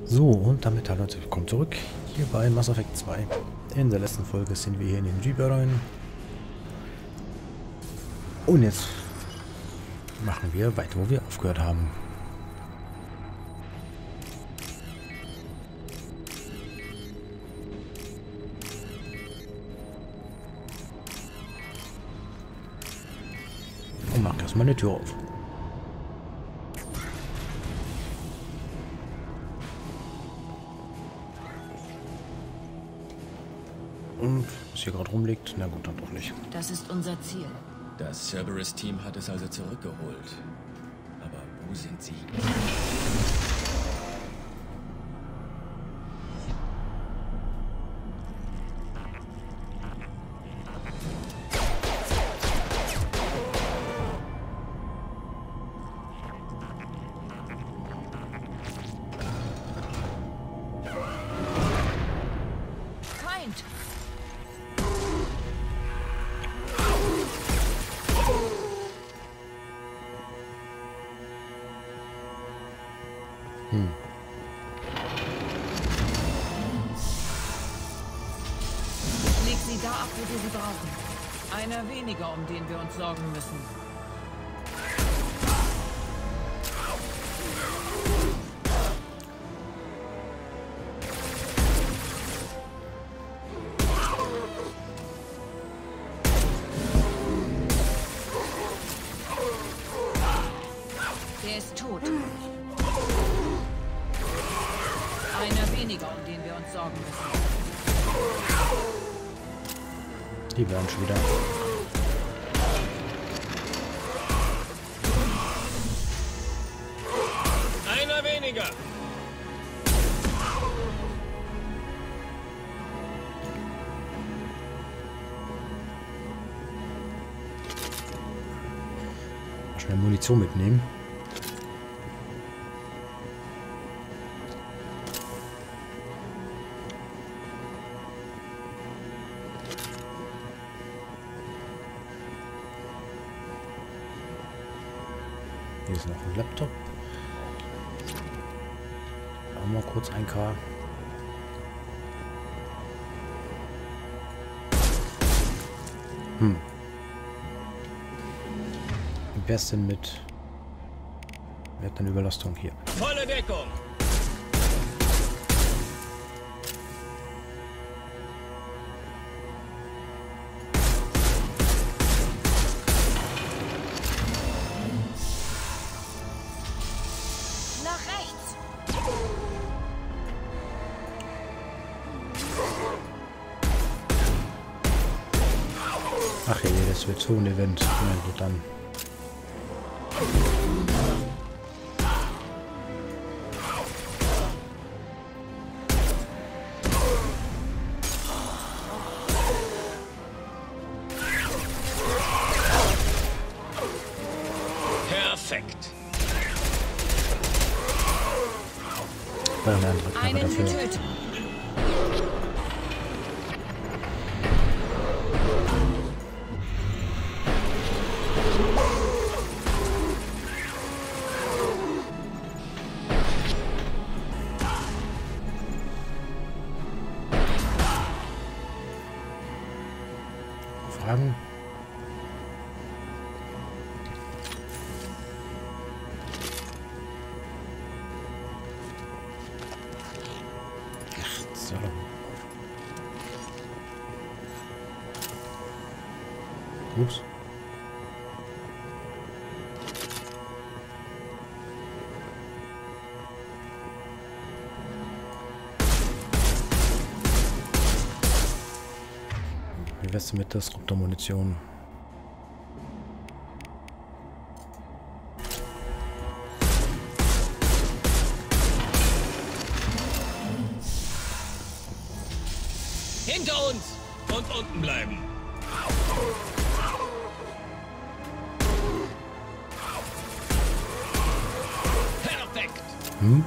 So, und damit hallo und herzlich willkommen zurück hier bei Mass Effect 2. In der letzten Folge sind wir hier in den Jeeper rein. Und jetzt machen wir weiter, wo wir aufgehört haben. Und mach erstmal eine Tür auf. Und was hier gerade rumliegt, na gut, dann doch nicht. Das ist unser Ziel. Das Cerberus-Team hat es also zurückgeholt. Aber wo sind sie? Feind! Leg sie da ab, wo wir sie brauchen. Einer weniger, um den wir uns sorgen müssen. Der ist tot. Einer weniger, um den wir uns sorgen müssen. Die werden schon wieder. Einer weniger! Schnell Munition mitnehmen. Hier ist noch ein Laptop. Auch mal kurz ein K. Wie wär's denn mit... Wer hat denn Überlastung hier? Volle Deckung! Nach rechts! Ach je, das wird so ein Event. Na gut, dann. Perfekt! War eine andere Knarre Einen dafür. getötet. Fragen? Ach, so. Ups. Wie wär's denn mit Disruptor-Munition? Hinter uns! Und unten bleiben! Perfekt! Hm?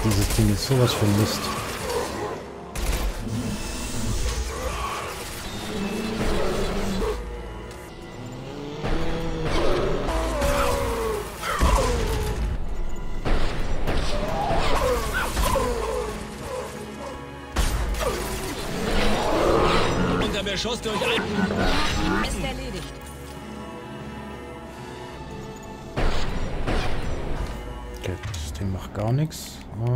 Dieses Ding ist sowas von Mist. Unter Beschuss durch ein... Ist erledigt. Okay, das Ding macht gar nichts.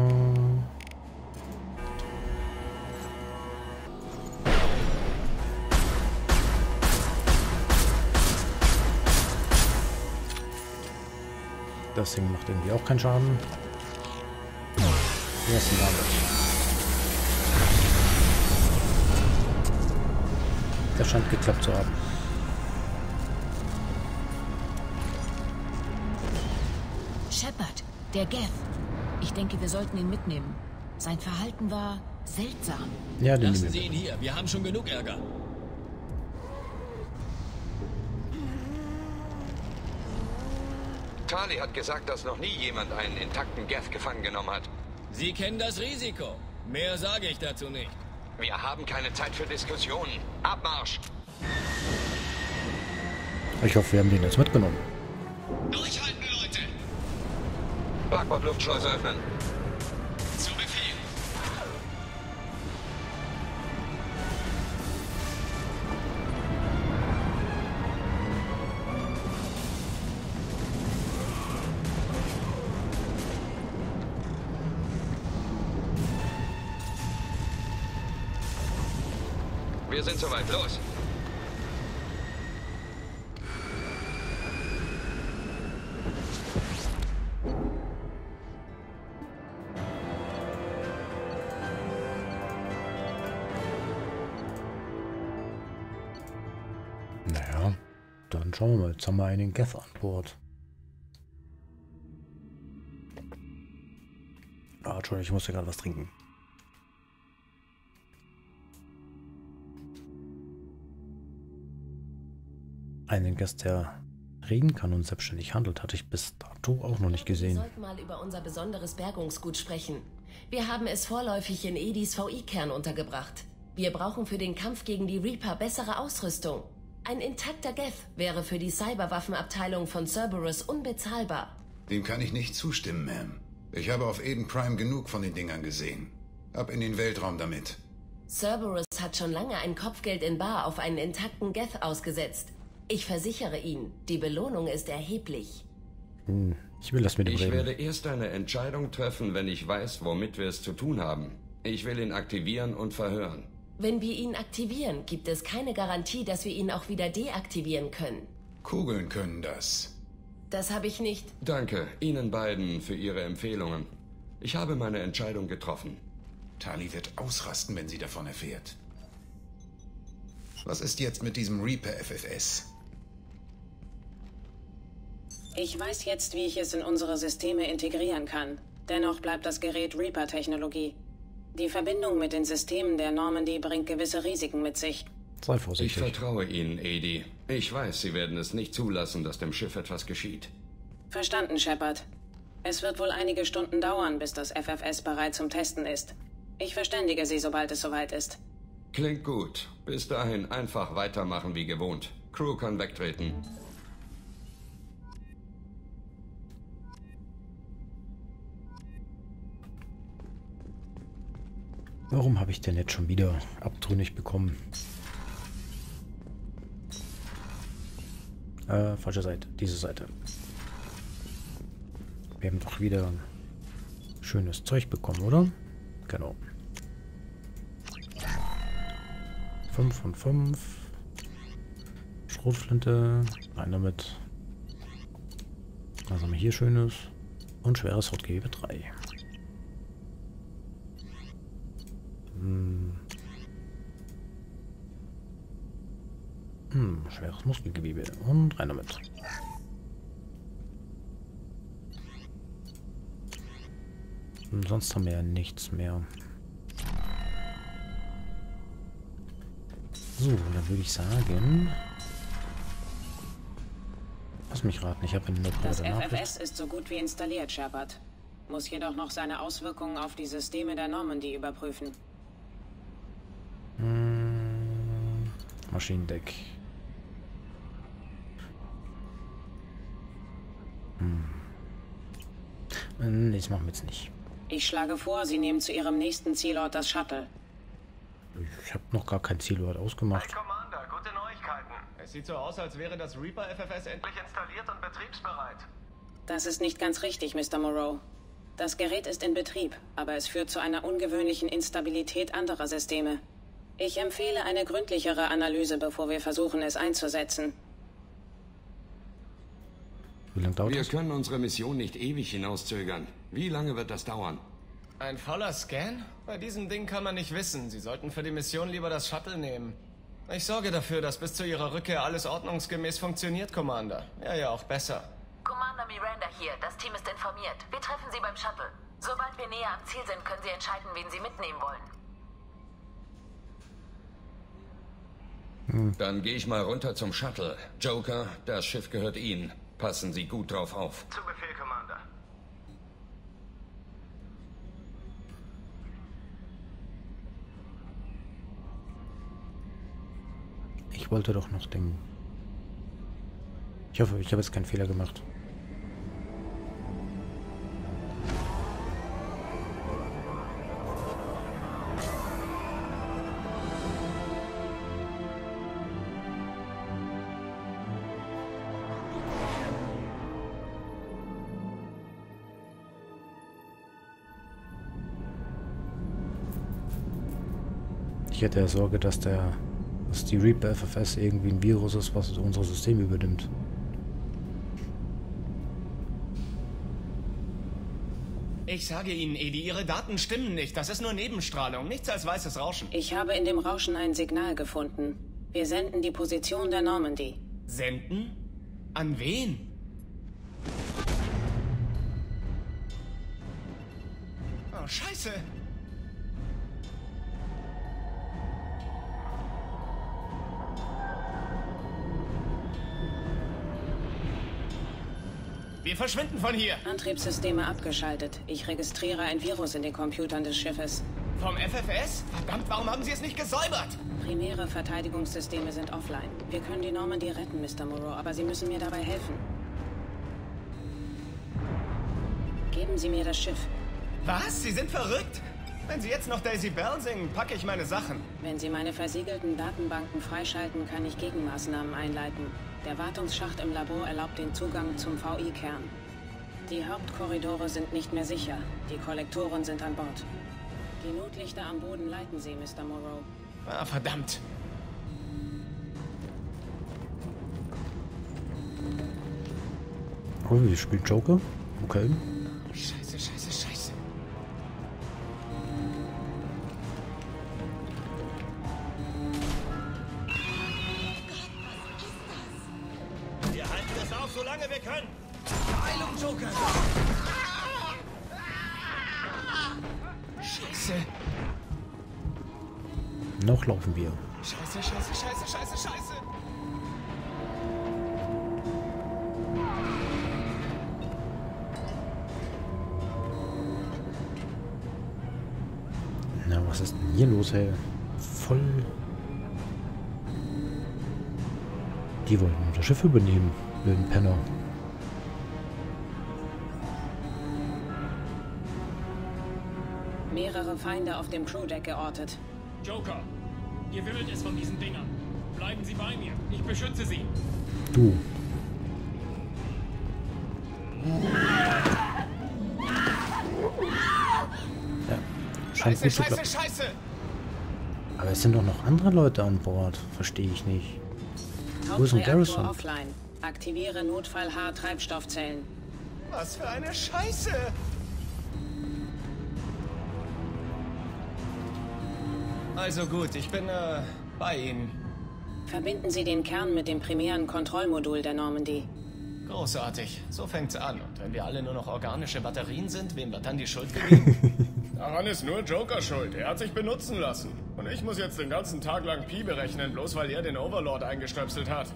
Das Ding macht irgendwie auch keinen Schaden. Hier ist ein Damage. Das scheint geklappt zu haben. Shepard, der Geth. Ich denke, wir sollten ihn mitnehmen. Sein Verhalten war seltsam. Ja, den Lassen nehmen Sie wir. ihn hier. Wir haben schon genug Ärger. Tali hat gesagt, dass noch nie jemand einen intakten Geth gefangen genommen hat. Sie kennen das Risiko. Mehr sage ich dazu nicht. Wir haben keine Zeit für Diskussionen. Abmarsch! Ich hoffe, wir haben den jetzt mitgenommen. Durchhalten, Leute! Backbord-Luftschleuse öffnen. Zu Befehl. Wir sind soweit. Los! Naja, dann schauen wir mal. Jetzt haben wir einen Geth an Bord. Ah, Entschuldigung, ich musste gerade was trinken. Einen Gast, der reden kann und selbstständig handelt, hatte ich bis dato auch noch nicht gesehen. Wir sollten mal über unser besonderes Bergungsgut sprechen. Wir haben es vorläufig in Edis VI-Kern untergebracht. Wir brauchen für den Kampf gegen die Reaper bessere Ausrüstung. Ein intakter Geth wäre für die Cyberwaffenabteilung von Cerberus unbezahlbar. Dem kann ich nicht zustimmen, Ma'am. Ich habe auf Eden Prime genug von den Dingern gesehen. Ab in den Weltraum damit. Cerberus hat schon lange ein Kopfgeld in bar auf einen intakten Geth ausgesetzt. Ich versichere Ihnen, die Belohnung ist erheblich. Ich will das mit ihm Ich reden. werde erst eine Entscheidung treffen, wenn ich weiß, womit wir es zu tun haben. Ich will ihn aktivieren und verhören. Wenn wir ihn aktivieren, gibt es keine Garantie, dass wir ihn auch wieder deaktivieren können. Kugeln können das. Das habe ich nicht. Danke Ihnen beiden für Ihre Empfehlungen. Ich habe meine Entscheidung getroffen. Tali wird ausrasten, wenn sie davon erfährt. Was ist jetzt mit diesem Reaper FFS? Ich weiß jetzt, wie ich es in unsere Systeme integrieren kann. Dennoch bleibt das Gerät Reaper-Technologie. Die Verbindung mit den Systemen der Normandy bringt gewisse Risiken mit sich. Sei Ich vorsichtig. vertraue Ihnen, Edi. Ich weiß, Sie werden es nicht zulassen, dass dem Schiff etwas geschieht. Verstanden, Shepard. Es wird wohl einige Stunden dauern, bis das FFS bereit zum Testen ist. Ich verständige Sie, sobald es soweit ist. Klingt gut. Bis dahin einfach weitermachen wie gewohnt. Crew kann wegtreten. Warum habe ich denn jetzt schon wieder abtrünnig bekommen? Falsche Seite. Diese Seite. Wir haben doch wieder schönes Zeug bekommen, oder? Genau. 5 von 5. Schrotflinte. Rein damit. Was haben wir hier Schönes? Und schweres Hautgewebe 3. Schweres Muskelgewebe. Und rein damit. Und sonst haben wir ja nichts mehr. So, dann würde ich sagen... Lass mich raten, ich habe eine Das neue Nachricht. FFS ist so gut wie installiert, Shepard. muss jedoch noch seine Auswirkungen auf die Systeme der Normandy überprüfen. Maschinendeck. Nee, das machen wir jetzt nicht. Ich schlage vor, Sie nehmen zu Ihrem nächsten Zielort das Shuttle. Ich habe noch gar kein Zielort ausgemacht. Hey Commander, gute Neuigkeiten. Es sieht so aus, als wäre das Reaper FFS endlich installiert und betriebsbereit. Das ist nicht ganz richtig, Mr. Moreau. Das Gerät ist in Betrieb, aber es führt zu einer ungewöhnlichen Instabilität anderer Systeme. Ich empfehle eine gründlichere Analyse, bevor wir versuchen, es einzusetzen. Wie lange dauert Wir das? können unsere Mission nicht ewig hinauszögern. Wie lange wird das dauern? Ein voller Scan? Bei diesem Ding kann man nicht wissen. Sie sollten für die Mission lieber das Shuttle nehmen. Ich sorge dafür, dass bis zu Ihrer Rückkehr alles ordnungsgemäß funktioniert, Commander. Ja, auch besser. Commander Miranda hier. Das Team ist informiert. Wir treffen Sie beim Shuttle. Sobald wir näher am Ziel sind, können Sie entscheiden, wen Sie mitnehmen wollen. Dann gehe ich mal runter zum Shuttle. Joker, das Schiff gehört Ihnen. Passen Sie gut drauf auf. Zu Befehl, Commander. Ich wollte doch noch denken. Ich hoffe, ich habe jetzt keinen Fehler gemacht. Ich hätte ja Sorge, dass die Reaper FFS irgendwie ein Virus ist, was unser System übernimmt. Ich sage Ihnen, Edi, Ihre Daten stimmen nicht. Das ist nur Nebenstrahlung, nichts als weißes Rauschen. Ich habe in dem Rauschen ein Signal gefunden. Wir senden die Position der Normandy. Senden? An wen? Oh, Scheiße. Wir verschwinden von hier. Antriebssysteme abgeschaltet. Ich registriere ein Virus in den Computern des Schiffes. Vom FFS? Verdammt, warum haben Sie es nicht gesäubert? Primäre Verteidigungssysteme sind offline. Wir können die Normandy retten, Mr. Moreau, aber Sie müssen mir dabei helfen. Geben Sie mir das Schiff. Was? Sie sind verrückt? Wenn Sie jetzt noch Daisy Bell singen, packe ich meine Sachen. Wenn Sie meine versiegelten Datenbanken freischalten, kann ich Gegenmaßnahmen einleiten. Der Wartungsschacht im Labor erlaubt den Zugang zum VI-Kern. Die Hauptkorridore sind nicht mehr sicher. Die Kollektoren sind an Bord. Die Notlichter am Boden leiten Sie, Mr. Moreau. Ah, verdammt. Oh, wir spielen Joker? Okay. Scheiße, scheiße, scheiße. Wir halten das auf, solange wir können. Heilung, Joker! Scheiße. Noch laufen wir. Scheiße, scheiße, scheiße, scheiße, scheiße. Na, was ist denn hier los, ey? Voll... Die wollten unser Schiff übernehmen, blöden Penner. Mehrere Feinde auf dem Crewdeck geortet. Joker, hier wimmelt es von diesen Dingern. Bleiben Sie bei mir. Ich beschütze Sie. Du. Ja, scheint Scheiße, gut zu scheiße, klappen. scheiße. Aber es sind doch noch andere Leute an Bord. Verstehe ich nicht. Wo ist denn Hauptreaktor Garrison? offline. Aktiviere Notfall-H-Treibstoffzellen. Was für eine Scheiße. Also gut, ich bin, bei Ihnen. Verbinden Sie den Kern mit dem primären Kontrollmodul der Normandy. Großartig. So fängt's an. Und wenn wir alle nur noch organische Batterien sind, wem wird dann die Schuld gegeben? Daran ist nur Joker schuld. Er hat sich benutzen lassen. Und ich muss jetzt den ganzen Tag lang Pi berechnen, bloß weil er den Overlord eingestöpselt hat.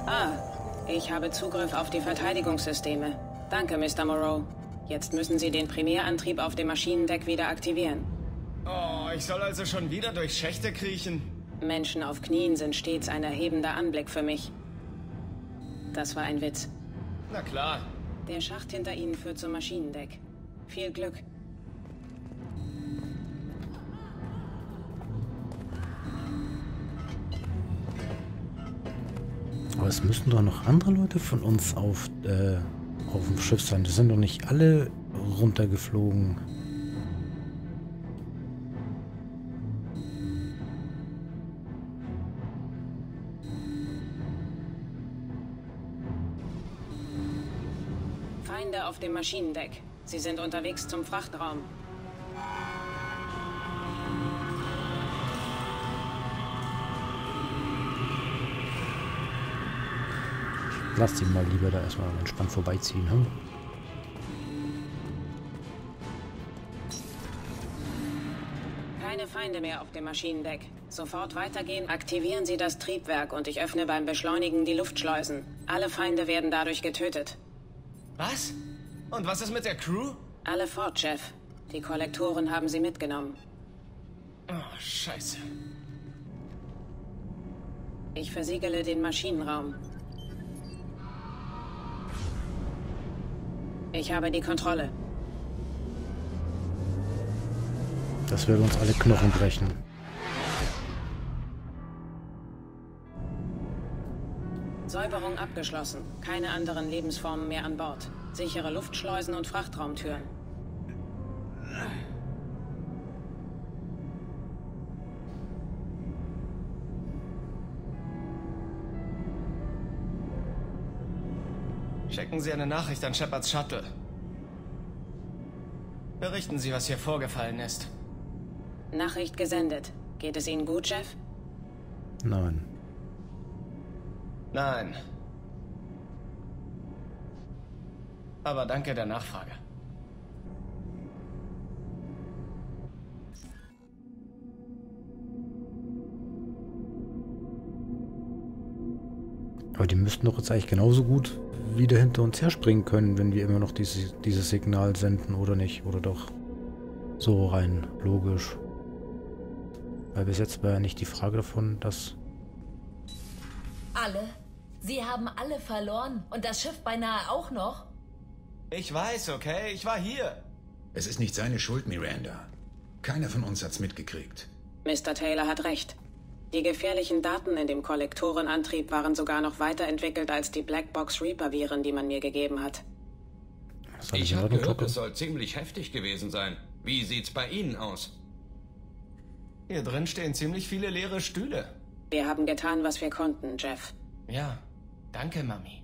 Ah, ich habe Zugriff auf die Verteidigungssysteme. Danke, Mr. Moreau. Jetzt müssen Sie den Primärantrieb auf dem Maschinendeck wieder aktivieren. Oh, ich soll also schon wieder durch Schächte kriechen? Menschen auf Knien sind stets ein erhebender Anblick für mich. Das war ein Witz. Na klar. Der Schacht hinter Ihnen führt zum Maschinendeck. Viel Glück. Aber es müssten doch noch andere Leute von uns auf dem Schiff sein. Das sind doch nicht alle runtergeflogen. Feinde auf dem Maschinendeck. Sie sind unterwegs zum Frachtraum. Lasst ihn mal lieber da erstmal entspannt vorbeiziehen, hm? Keine Feinde mehr auf dem Maschinendeck. Sofort weitergehen, aktivieren Sie das Triebwerk und ich öffne beim Beschleunigen die Luftschleusen. Alle Feinde werden dadurch getötet. Was? Und was ist mit der Crew? Alle fort, Chef. Die Kollektoren haben sie mitgenommen. Oh, scheiße. Ich versiegele den Maschinenraum. Ich habe die Kontrolle. Das würde uns alle Knochen brechen. Säuberung abgeschlossen. Keine anderen Lebensformen mehr an Bord. Sichere Luftschleusen und Frachtraumtüren. Schicken Sie eine Nachricht an Shepards Shuttle. Berichten Sie, was hier vorgefallen ist. Nachricht gesendet. Geht es Ihnen gut, Chef? Nein. Nein. Aber danke der Nachfrage. Aber die müssten doch jetzt eigentlich genauso gut wieder hinter uns herspringen können, wenn wir immer noch dieses Signal senden, oder nicht? Oder doch so rein logisch. Weil bis jetzt war ja nicht die Frage davon, dass... Alle? Sie haben alle verloren und das Schiff beinahe auch noch? Ich weiß, okay? Ich war hier. Es ist nicht seine Schuld, Miranda. Keiner von uns hat's mitgekriegt. Mr. Taylor hat recht. Die gefährlichen Daten in dem Kollektorenantrieb waren sogar noch weiterentwickelt als die Blackbox Reaper-Viren, die man mir gegeben hat. Ich habe gehört, es soll ziemlich heftig gewesen sein. Wie sieht's bei Ihnen aus? Hier drin stehen ziemlich viele leere Stühle. Wir haben getan, was wir konnten, Jeff. Ja, danke, Mami.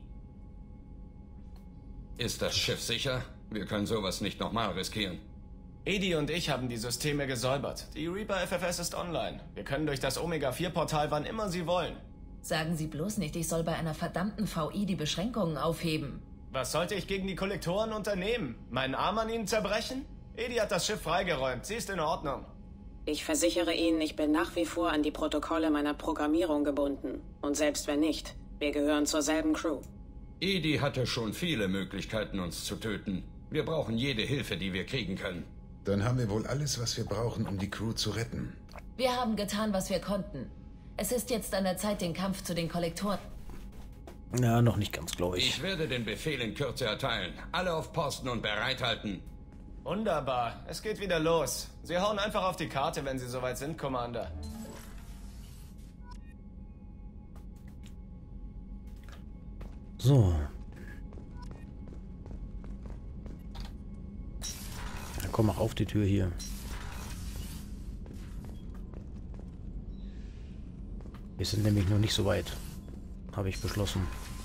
Ist das Schiff sicher? Wir können sowas nicht nochmal riskieren. Edi und ich haben die Systeme gesäubert. Die Reaper FFS ist online. Wir können durch das Omega-4-Portal wann immer Sie wollen. Sagen Sie bloß nicht, ich soll bei einer verdammten VI die Beschränkungen aufheben. Was sollte ich gegen die Kollektoren unternehmen? Meinen Arm an ihnen zerbrechen? Edi hat das Schiff freigeräumt. Sie ist in Ordnung. Ich versichere Ihnen, ich bin nach wie vor an die Protokolle meiner Programmierung gebunden. Und selbst wenn nicht, wir gehören zur selben Crew. Edi hatte schon viele Möglichkeiten, uns zu töten. Wir brauchen jede Hilfe, die wir kriegen können. Dann haben wir wohl alles, was wir brauchen, um die Crew zu retten. Wir haben getan, was wir konnten. Es ist jetzt an der Zeit, den Kampf zu den Kollektoren. Ja, noch nicht ganz, glaube ich. Ich werde den Befehl in Kürze erteilen. Alle auf Posten und bereithalten. Wunderbar. Es geht wieder los. Sie hauen einfach auf die Karte, wenn Sie soweit sind, Commander. So. Ja, komm, mach auf die Tür hier. Wir sind nämlich noch nicht so weit. Habe ich beschlossen.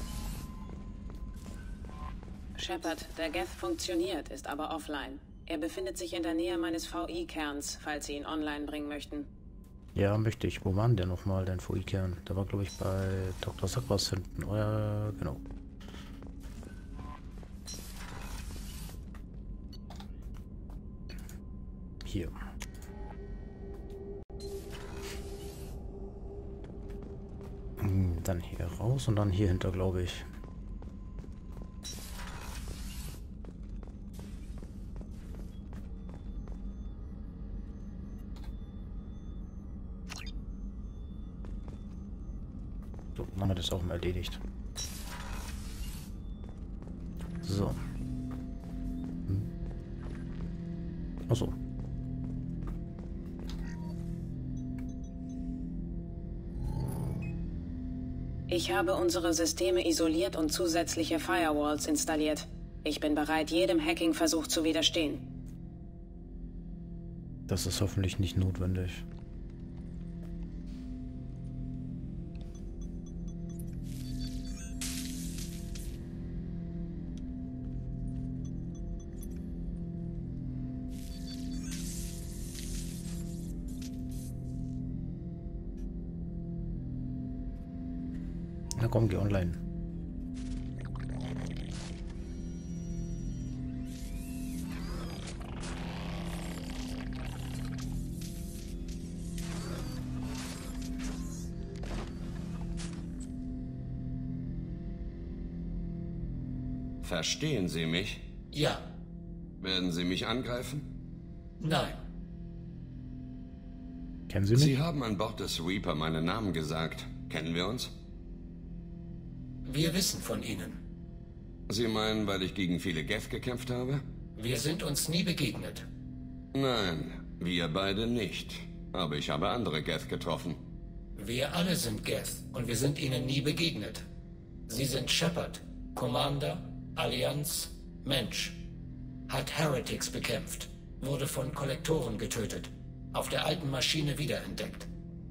Shepard, der Geth funktioniert, ist aber offline. Er befindet sich in der Nähe meines VI-Kerns, falls Sie ihn online bringen möchten. Ja, möchte ich. Wo war denn der nochmal, dein VI-Kern? Der war, glaube ich, bei Dr. Sakras hinten. Oder genau. Hier. Dann hier raus und dann hier hinter, glaube ich. So, dann haben wir das auch mal erledigt. So. Achso. Ich habe unsere Systeme isoliert und zusätzliche Firewalls installiert. Ich bin bereit, jedem Hacking-Versuch zu widerstehen. Das ist hoffentlich nicht notwendig. Na komm, geh online. Verstehen Sie mich? Ja. Werden Sie mich angreifen? Nein. Kennen Sie mich? Sie haben an Bord des Reaper meinen Namen gesagt. Kennen wir uns? Wir wissen von Ihnen. Sie meinen, weil ich gegen viele Geth gekämpft habe? Wir sind uns nie begegnet. Nein, wir beide nicht. Aber ich habe andere Geth getroffen. Wir alle sind Geth und wir sind Ihnen nie begegnet. Sie sind Shepard, Commander, Allianz, Mensch. Hat Heretics bekämpft, wurde von Kollektoren getötet, auf der alten Maschine wiederentdeckt.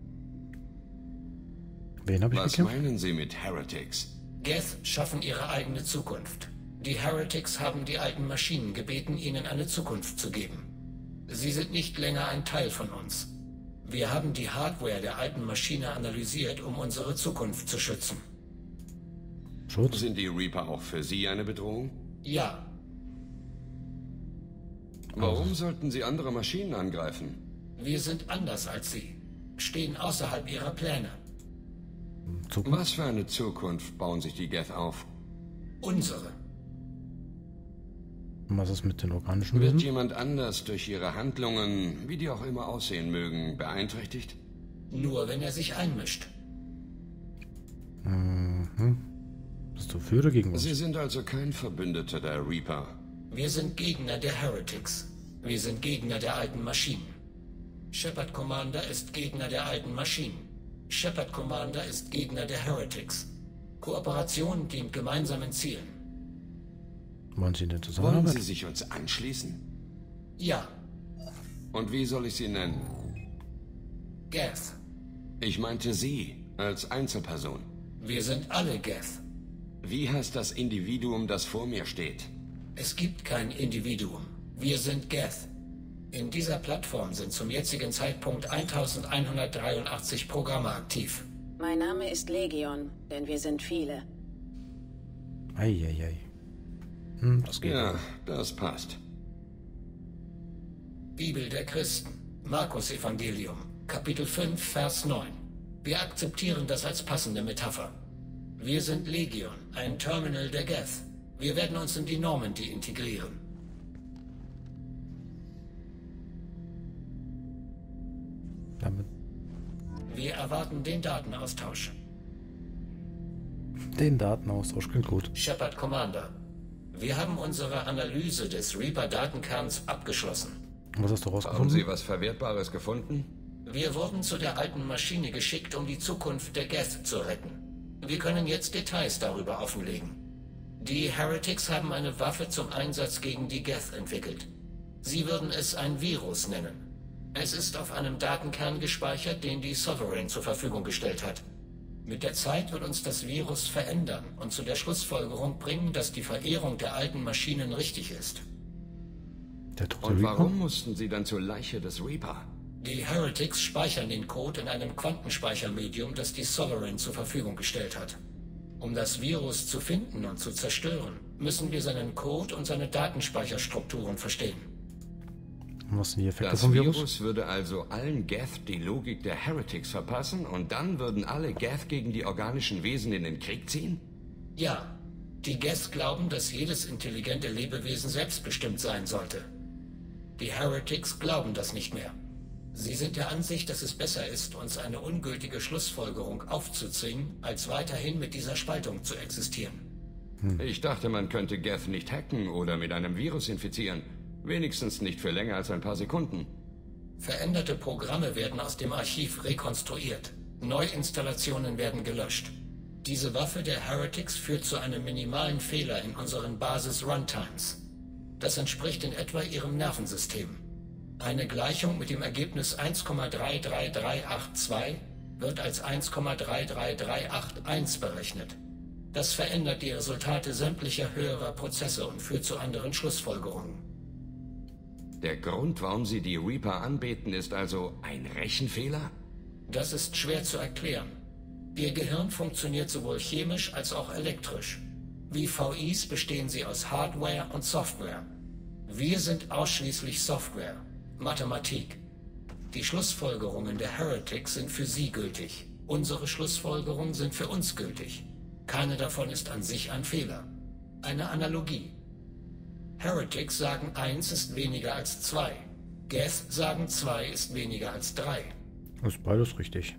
Wen habe ich Was bekämpft? meinen Sie mit Heretics? Geth schaffen ihre eigene Zukunft. Die Heretics haben die alten Maschinen gebeten, ihnen eine Zukunft zu geben. Sie sind nicht länger ein Teil von uns. Wir haben die Hardware der alten Maschine analysiert, um unsere Zukunft zu schützen. Schutz? Sind die Reaper auch für Sie eine Bedrohung? Ja. Warum sollten Sie andere Maschinen angreifen? Wir sind anders als Sie. Stehen außerhalb ihrer Pläne. Zukunft? Was für eine Zukunft bauen sich die Geth auf? Unsere. Und was ist mit den organischen Wird Wesen? jemand anders durch ihre Handlungen, wie die auch immer aussehen mögen, beeinträchtigt? Nur wenn er sich einmischt. Mhm. Bist du für oder gegen uns? Sie sind also kein Verbündeter der Reaper. Wir sind Gegner der Heretics. Wir sind Gegner der alten Maschinen. Shepard Commander ist Gegner der alten Maschinen. Shepard Commander ist Gegner der Heretics. Kooperation dient gemeinsamen Zielen. Wollen Sie denn Wollen zusammenarbeiten? Sie sich uns anschließen? Ja, Und wie soll ich Sie nennen? Geth. Ich meinte Sie als Einzelperson. Wir sind alle Geth. Wie heißt das Individuum, das vor mir steht? Es gibt kein Individuum. Wir sind Geth. In dieser Plattform sind zum jetzigen Zeitpunkt 1183 Programme aktiv. Mein Name ist Legion, denn wir sind viele. Eieiei. Das geht. Ja, das passt. Bibel der Christen, Markus Evangelium, Kapitel 5, Vers 9. Wir akzeptieren das als passende Metapher. Wir sind Legion, ein Terminal der Geth. Wir werden uns in die Normandy integrieren. Damit Wir erwarten den Datenaustausch. den Datenaustausch klingt gut. Shepard Commander, wir haben unsere Analyse des Reaper-Datenkerns abgeschlossen. Was hast du Haben rausgefunden? Sie was Verwertbares gefunden? Wir wurden zu der alten Maschine geschickt, um die Zukunft der Geth zu retten. Wir können jetzt Details darüber offenlegen. Die Heretics haben eine Waffe zum Einsatz gegen die Geth entwickelt. Sie würden es ein Virus nennen. Es ist auf einem Datenkern gespeichert, den die Sovereign zur Verfügung gestellt hat. Mit der Zeit wird uns das Virus verändern und zu der Schlussfolgerung bringen, dass die Verehrung der alten Maschinen richtig ist. Der tote Und Reaper? warum mussten Sie dann zur Leiche des Reaper? Die Heretics speichern den Code in einem Quantenspeichermedium, das die Sovereign zur Verfügung gestellt hat. Um das Virus zu finden und zu zerstören, müssen wir seinen Code und seine Datenspeicherstrukturen verstehen. Und was sind die Effekte Das vom Virus Virus? würde also allen Geth die Logik der Heretics verpassen und dann würden alle Geth gegen die organischen Wesen in den Krieg ziehen? Ja. Die Geth glauben, dass jedes intelligente Lebewesen selbstbestimmt sein sollte. Die Heretics glauben das nicht mehr. Sie sind der Ansicht, dass es besser ist, uns eine ungültige Schlussfolgerung aufzuzwingen, als weiterhin mit dieser Spaltung zu existieren. Ich dachte, man könnte Geth nicht hacken oder mit einem Virus infizieren. Wenigstens nicht für länger als ein paar Sekunden. Veränderte Programme werden aus dem Archiv rekonstruiert. Neuinstallationen werden gelöscht. Diese Waffe der Heretics führt zu einem minimalen Fehler in unseren Basis-Runtimes. Das entspricht in etwa ihrem Nervensystem. Eine Gleichung mit dem Ergebnis 1,33382 wird als 1,33381 berechnet. Das verändert die Resultate sämtlicher höherer Prozesse und führt zu anderen Schlussfolgerungen. Der Grund, warum sie die Reaper anbeten, ist also ein Rechenfehler? Das ist schwer zu erklären. Ihr Gehirn funktioniert sowohl chemisch als auch elektrisch. Wie VIs bestehen sie aus Hardware und Software. Wir sind ausschließlich Software, Mathematik. Die Schlussfolgerungen der Heretics sind für sie gültig. Unsere Schlussfolgerungen sind für uns gültig. Keine davon ist an sich ein Fehler. Eine Analogie. Heretics sagen 1 ist weniger als 2. Geth sagen 2 ist weniger als 3. Das ist beides richtig.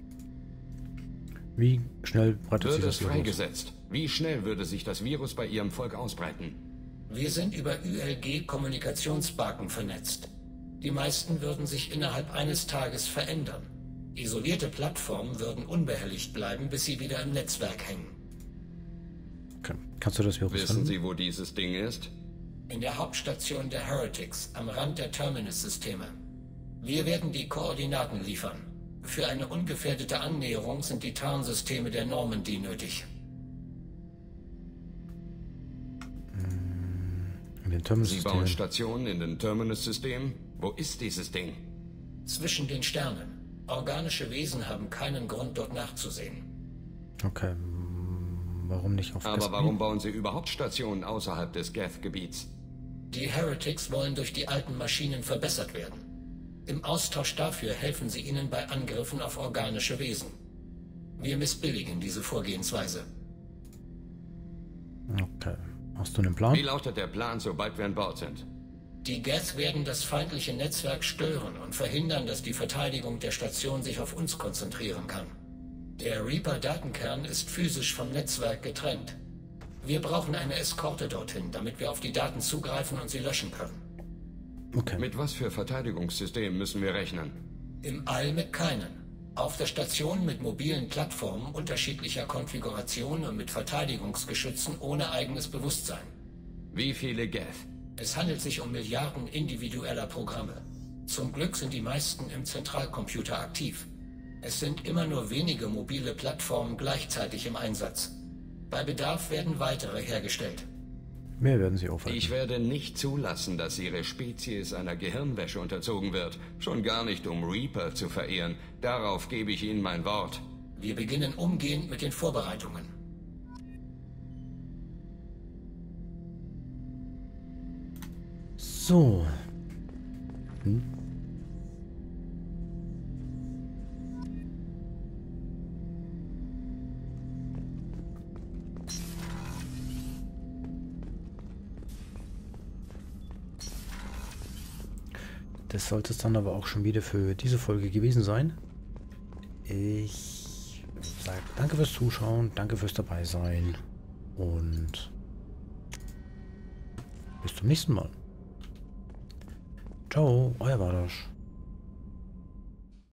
Wie schnell breitet sich Würde das es Virus? freigesetzt? Wie schnell würde sich das Virus bei Ihrem Volk ausbreiten? Wir sind über ULG-Kommunikationsbarken vernetzt. Die meisten würden sich innerhalb eines Tages verändern. Isolierte Plattformen würden unbehelligt bleiben, bis sie wieder im Netzwerk hängen. Okay. Kannst du das Virus Wissen finden? Sie, wo dieses Ding ist? In der Hauptstation der Heretics, am Rand der Terminus-Systeme. Wir werden die Koordinaten liefern. Für eine ungefährdete Annäherung sind die Tarnsysteme der Normandy nötig. In den Sie Terminus-Systemen. bauen Stationen in den Terminus-Systemen? Wo ist dieses Ding? Zwischen den Sternen. Organische Wesen haben keinen Grund, dort nachzusehen. Okay. Warum nicht auf Aber Gaspé? warum bauen Sie überhaupt Stationen außerhalb des Geth-Gebiets? Die Heretics wollen durch die alten Maschinen verbessert werden. Im Austausch dafür helfen sie ihnen bei Angriffen auf organische Wesen. Wir missbilligen diese Vorgehensweise. Okay. Hast du einen Plan? Wie lautet der Plan, sobald wir an Bord sind? Die Geth werden das feindliche Netzwerk stören und verhindern, dass die Verteidigung der Station sich auf uns konzentrieren kann. Der Reaper-Datenkern ist physisch vom Netzwerk getrennt. Wir brauchen eine Eskorte dorthin, damit wir auf die Daten zugreifen und sie löschen können. Okay. Mit was für Verteidigungssystemen müssen wir rechnen? Im All mit keinen. Auf der Station mit mobilen Plattformen unterschiedlicher Konfiguration und mit Verteidigungsgeschützen ohne eigenes Bewusstsein. Wie viele Geth? Es handelt sich um Milliarden individueller Programme. Zum Glück sind die meisten im Zentralcomputer aktiv. Es sind immer nur wenige mobile Plattformen gleichzeitig im Einsatz. Bei Bedarf werden weitere hergestellt. Mehr werden sie aufhalten. Ich werde nicht zulassen, dass Ihre Spezies einer Gehirnwäsche unterzogen wird. Schon gar nicht, um Reaper zu verehren. Darauf gebe ich Ihnen mein Wort. Wir beginnen umgehend mit den Vorbereitungen. So. Das sollte es dann aber auch schon wieder für diese Folge gewesen sein. Ich sage danke fürs Zuschauen, danke fürs dabei sein und bis zum nächsten Mal. Ciao, euer Bartosz.